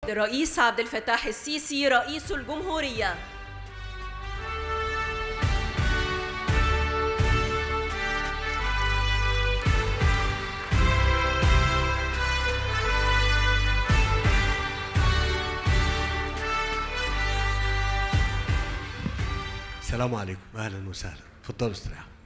الرئيس عبد الفتاح السيسي رئيس الجمهورية. السلام عليكم، اهلا وسهلا، اتفضلوا استريحوا.